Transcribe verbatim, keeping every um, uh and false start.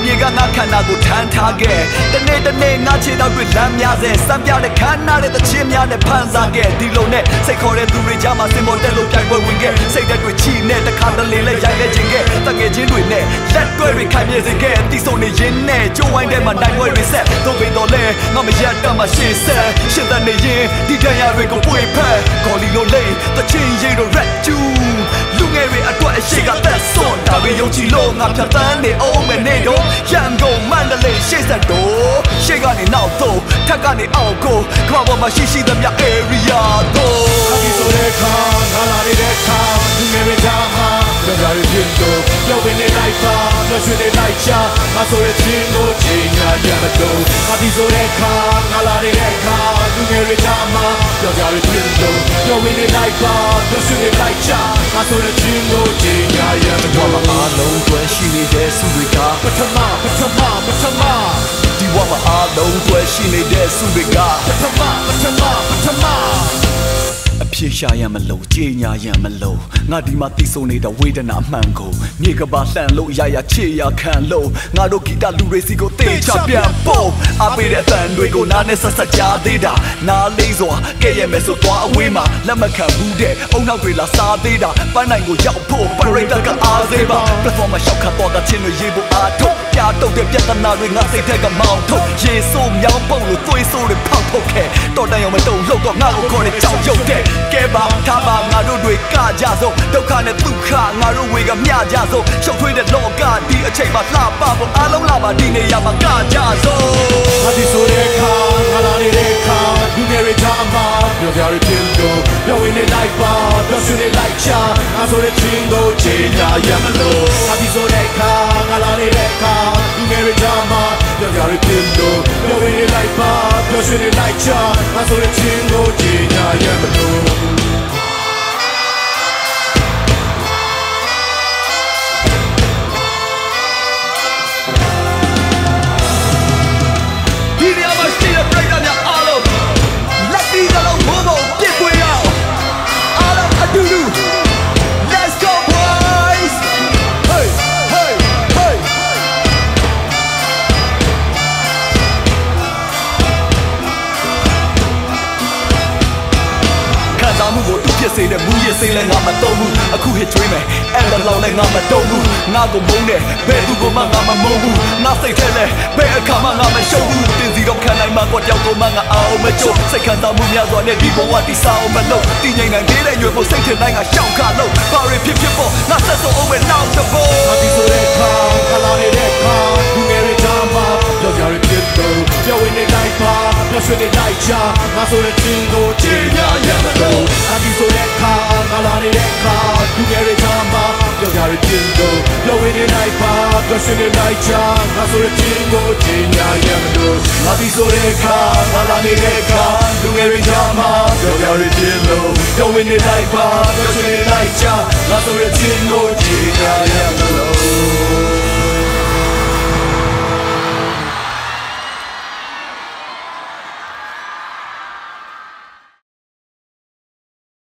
မြေကငါခန္ဓာကိုထမ်းထားခဲ့တနေ့တနေ့ငါခြေတော်တွေလမ်းများစေစံပြတဲ့ခန္ဓာတဲ့သချင်းများနဲ့ဖန်ဆာခဲ့ဒီလိုနဲ့စိတ်ခေါ်တဲ့သူတွေကြားမှာစင်ပေါ်တက်လို့ပြိုင်ပွဲဝင်ခဲ့စိတ်သက်တွေချီနဲ့တခါတလေလဲရိုက်လဲခြင်းခဲ့တငယ်ချင်းတွေနဲ့လက်တွဲတွေခိုင်မြဲစေခဲ့တီးဆုံနေရင်းနဲ့ကြိုးဝိုင်းထဲမှာနိုင်ပွဲတွေဆက်သို့ပင်တော့လဲငါမရတတ်မှရှေ့ဆက်ရှင်းတဲ့နေရင်ဒီတရားတွေကိုပွေဖက်ခေါ်လီလိုလိမ့်တချင်းရိတ်တော့ red juice လူငယ်တွေအတွက်အရှိကသက်စွန်ဒါတွေယုံကြည်လို့ငါဖြတ်သန်းနေအောင်မယ်နေတော့ရန်ကုန်မန္တလေးရှေ့ဆက်တော့ရှေ့ကနေနောက်တော့ထက်ကနေအောက်ကိုခါပေါ်မှာရှိရှိသမျှ area တော့ဒီဆိုတဲ့ခါငါလာတဲ့ခါလူငယ်တွေကြားမှာကြောက်ကြရဖြစ်တော့ပြောင်းနေလိုက်ပါမရွှေနေလိုက်ချာငါဆိုတဲ့ချင်းကိုချိန်ညာရမတော့ဒီဆိုတဲ့ခါငါလာတဲ့ခါလူငယ်တွေကြားမှာကြောက်ကြရဖြစ်တော့ပြောင်းနေလိုက်ပါမရွှေနေလိုက်ချာငါဆိုတဲ့ချင်းကိုချိန်ညာရမတော့အားလုံးတွဲရှိနေတဲ့စုတွေကပထမပထမပထမဒီဝါမအားလုံးတွဲရှိနေတဲ့စုတွေကပထမပထမပထမအဖြစ်ရှာရမလို့ကြေညာရမလို့ငါဒီမှာတီးဆုံနေတဲ့ဝေဒနာအမှန်ကိုမြေကပါလှန်လို့ရရချေရခံလို့ငါတို့ဂီတလူတွေစီကိုတေချပြန်ပို့အပေးတဲ့အတန်တွေကိုနားနဲ့ဆက်ဆက်ကြားသေးတာနားလေးစွာကဲ့ရဲ့မယ်ဆိုသွားအဝေးမှာလက်မခံဘူးတဲ့အုံနောက်တွေလာစားသေးတာပန်းနိုင်ကိုရောက်ဖို့ပရိသတ်ကအားသေးပါ platform မှာရှောက်ခတ်တော့တဲ့ချင်းတွေရေးဖို့အားထုတ်ပြတော့တဲ့ပြဿနာတွေငါစိတ်ထက်ကမောင်းထုတ်ရေဆိုးမြောင်းပုံလို့သွေးဆိုးတွေဖောက်ထုတ်ခဲ့တော်တန်ရုံမတုံလို့တော့ငါ့ကိုခေါ်တဲ့ကြောက်ရုပ်တဲ့ကဲပါထားပါငါတို့တွေကကြဆုံးဒုက္ခနဲ့ဒုက္ခငါတို့ဝေကမျှကြဆုံးရှုပ်ထွေးတဲ့လောကဒီအချိန်မှာလှပဖို့အားလုံးလာပါဒီနေရာမှာကကြဆုံးငါဒီဆိုတဲ့ခါငါလာတဲ့ခါလူငယ်တွေကြားမှာပြောကြရဖြစ်တော့ပြောင်းနေလိုက်ပါပြောရွှေနေလိုက်ချာငါဆိုတဲ့ချင်းကိုချိန်ညာရမလို့ငါဒီဆိုတဲ့ခါငါလာတဲ့ခါလူငယ်တွေကြားမှာပြောကြရဖြစ်တော့ပြောင်းနေလိုက်ပါပြောရွှေနေလိုက်ချာငါဆိုတဲ့ချင်းကိုချိန်ညာရမလို့မှုကိုသူဖြစ်စေတဲ့မူရစိမ့်လဲငါမတော့ဘူးအခု hit dream အဲ့ဒါလောက်လဲငါမတော့ဘူးငါကိုမုန်းတယ်ဘယ်သူကိုမှငါမမုန်းဘူးငါစိတ်ထဲလဲဘယ်အခါမှငါမရှုံးဘူးတင်စီတော့ခံနိုင်မှာတော့တယောက်ကိုမှငါအောင်မချို့စိတ်ခံစားမှုများစွာနဲ့ဒီဘဝတည်ဆောက်မလို့တည်ငြိမ်နိုင်သေးတဲ့ရွယ်ဖို့စိတ်ထင်တိုင်းကရှောက်ခါလို့ဘာတွေဖြစ်ဖြစ်ပေါ့ငါဆက်စုံအောင်ပဲနောက်တစ်ဖို့ငါဒီဆိုတဲ့ခါခလာနေတဲ့ခါလူငယ်တွေကြားမှာကြောက်ကြရဖြစ်တော့ပြောင်းနေလိုက်ပါပြောရွှေနေလိုက်ချာငါဆိုတဲ့ချင်းကိုချိန်ညာရမလို့ငါဒီဆိုတဲ့ခါငါလာနေတဲ့ခါလူငယ်တွေကြားမှာပြောကြရဖြစ်တော့ပြောင်းနေလိုက်ပါပြောရွှေနေလိုက်ချာငါဆိုတဲ့ချင်းကိုချိန်ညာရမလို့ငါဒီဆိုတဲ့ခါငါလာနေတဲ့ခါလူငယ်တွေကြားမှာပြောကြရဖြစ်လို့ပြောင်းနေလိုက်ပါပြောရွှေနေလိုက်ချာငါဆိုတဲ့ချင်းကိုချိန်ညာရမလို့